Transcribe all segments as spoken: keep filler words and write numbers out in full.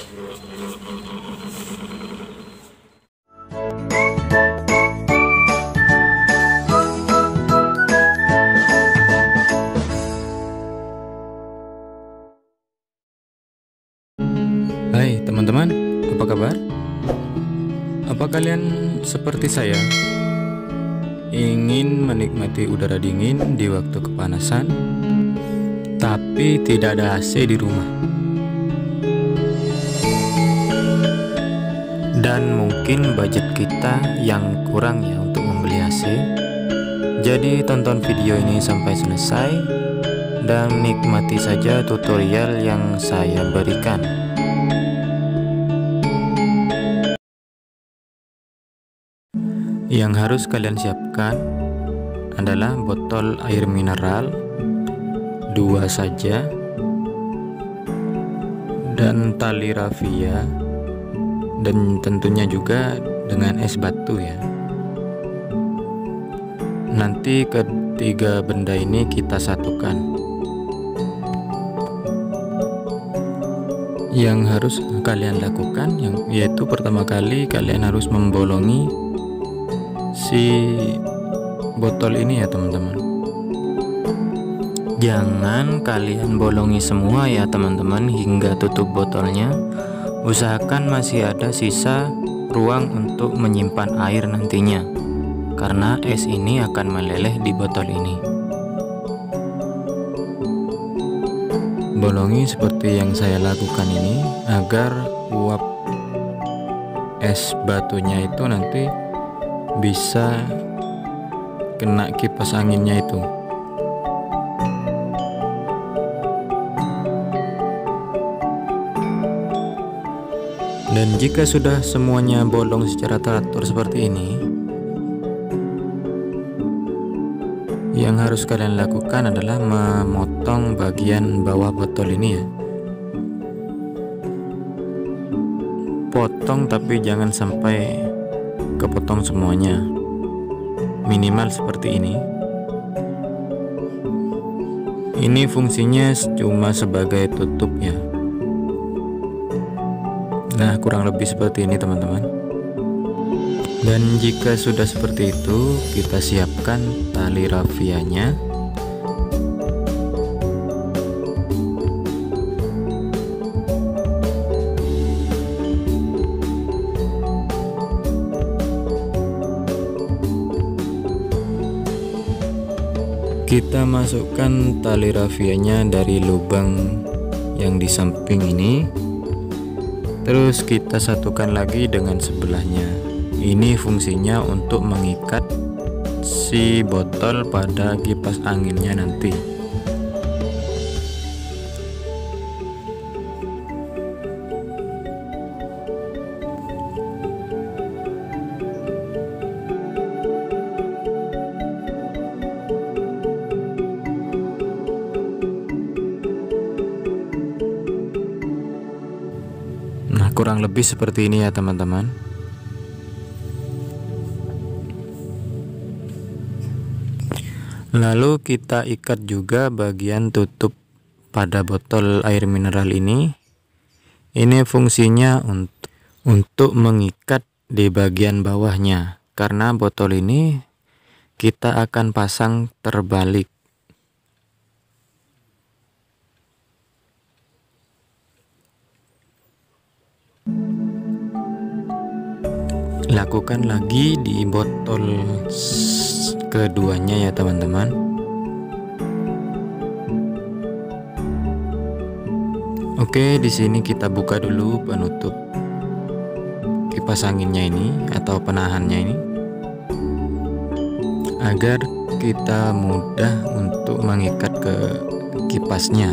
Hai teman-teman, apa kabar? Apa kalian seperti saya ingin menikmati udara dingin di waktu kepanasan, tapi tidak ada A C di rumah? Dan mungkin budget kita yang kurang ya untuk membeli A C. Jadi tonton video ini sampai selesai dan nikmati saja tutorial yang saya berikan. Yang harus kalian siapkan adalah botol air mineral dua saja dan tali rafia, dan tentunya juga dengan es batu ya. Nanti ketiga benda ini kita satukan. Yang harus kalian lakukan yang yaitu pertama kali kalian harus membolongi si botol ini ya teman-teman. Jangan kalian bolongi semua ya teman-teman hingga tutup botolnya. Usahakan masih ada sisa ruang untuk menyimpan air nantinya, karena es ini akan meleleh di botol ini. Bolongi seperti yang saya lakukan ini agar uap es batunya itu nanti bisa kena kipas anginnya itu. Dan jika sudah semuanya bolong secara teratur seperti ini, yang harus kalian lakukan adalah memotong bagian bawah botol ini ya. Potong tapi jangan sampai kepotong semuanya, minimal seperti ini. Ini fungsinya cuma sebagai tutup ya. Nah, kurang lebih seperti ini teman-teman. Dan jika sudah seperti itu, kita siapkan tali rafianya. Kita masukkan tali rafianya dari lubang yang di samping ini. Terus kita satukan lagi dengan sebelahnya. Ini fungsinya untuk mengikat si botol pada kipas anginnya nanti. Nah, kurang lebih seperti ini ya teman-teman. Lalu kita ikat juga bagian tutup pada botol air mineral ini. Ini fungsinya untuk untuk mengikat di bagian bawahnya, karena botol ini kita akan pasang terbalik. Lakukan lagi di botol keduanya ya teman-teman. Oke, di sini kita buka dulu penutup kipas anginnya ini atau penahannya ini, agar kita mudah untuk mengikat ke kipasnya.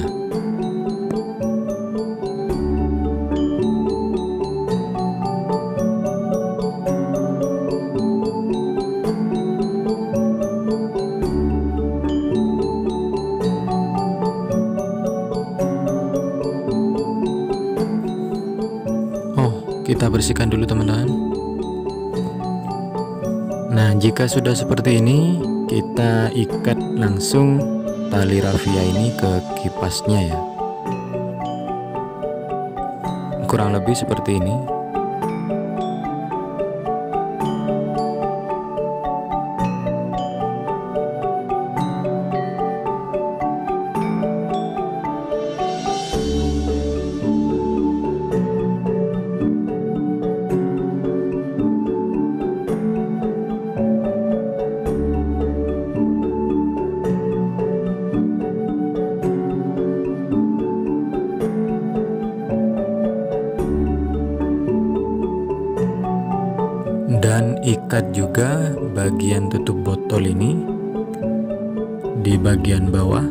Kita bersihkan dulu teman-teman. Nah, jika sudah seperti ini, kita ikat langsung tali rafia ini ke kipasnya ya. Kurang lebih seperti ini. Dan ikat juga bagian tutup botol ini di bagian bawah.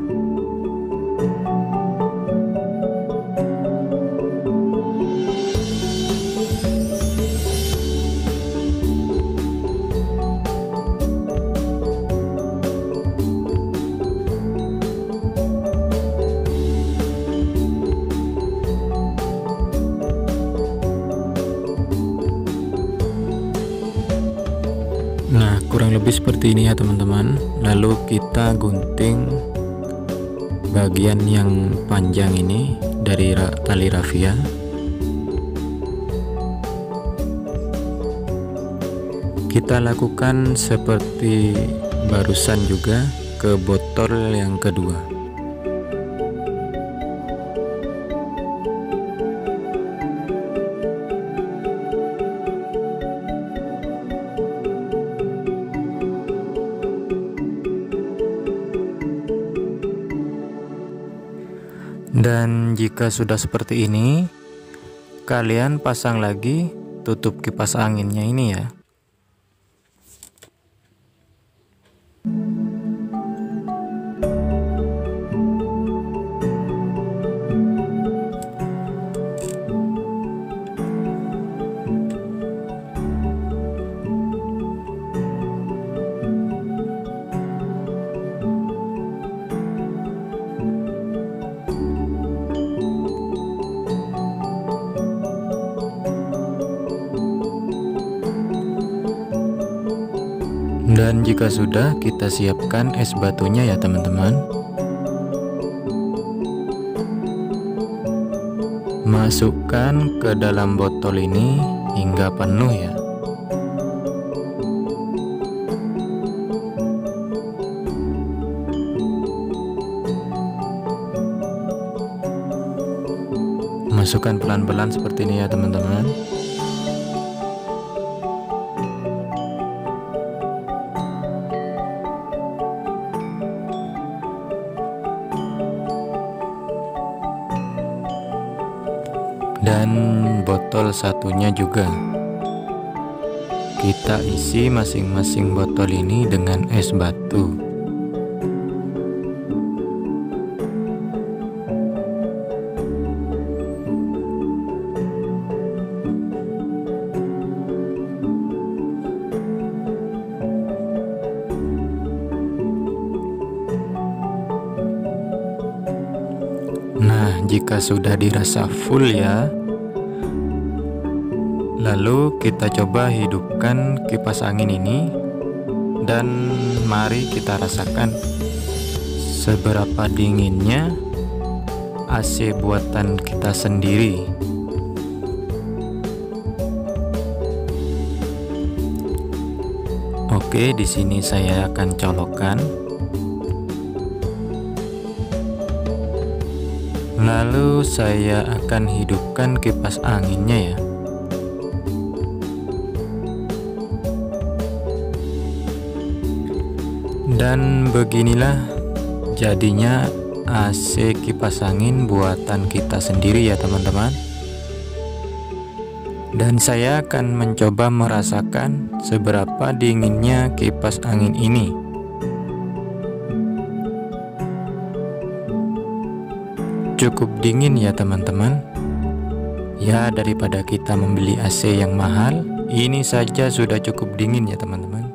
Nah, kurang lebih seperti ini ya teman-teman. Lalu kita gunting bagian yang panjang ini dari ra tali rafia. Kita lakukan seperti barusan juga ke botol yang kedua. Dan jika sudah seperti ini, kalian pasang lagi tutup kipas anginnya ini ya. Dan jika sudah, kita siapkan es batunya ya teman-teman. Masukkan ke dalam botol ini hingga penuh ya. Masukkan pelan-pelan seperti ini ya teman-teman. Dan botol satunya juga kita isi masing-masing botol ini dengan es batu. Nah, jika sudah dirasa full ya, lalu kita coba hidupkan kipas angin ini dan mari kita rasakan seberapa dinginnya A C buatan kita sendiri. Oke, di sini saya akan colokkan. Lalu saya akan hidupkan kipas anginnya ya. Dan beginilah jadinya A C kipas angin buatan kita sendiri ya teman-teman. Dan saya akan mencoba merasakan seberapa dinginnya kipas angin ini. Cukup dingin ya teman-teman. Ya, daripada kita membeli A C yang mahal, ini saja sudah cukup dingin ya teman-teman.